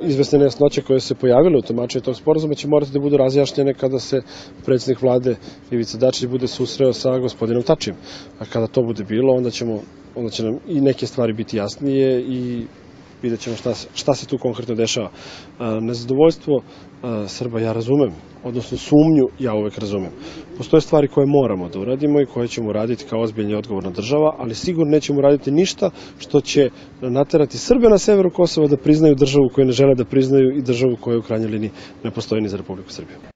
Izvesne nejasnoće koje se pojavile u tumačenju tog sporazuma će morati da budu razjašnjene kada se predsjednik vlade Ivica Dačić bude susreo sa gospodinom Tačijem. A kada to bude bilo, onda će nam i neke stvari biti jasnije i vidjet ćemo šta se tu konkretno dešava. Nezadovoljstvo Srba ja razumem, odnosno sumnju ja uvek razumem. Postoje stvari koje moramo da uradimo i koje ćemo raditi kao ozbiljna i odgovorna država, ali sigurno nećemo raditi ništa što će naterati Srbe na severu Kosova da priznaju državu koju ne žele da priznaju i državu koja u krajnjoj liniji ne postoji ni za Republiku Srbiju.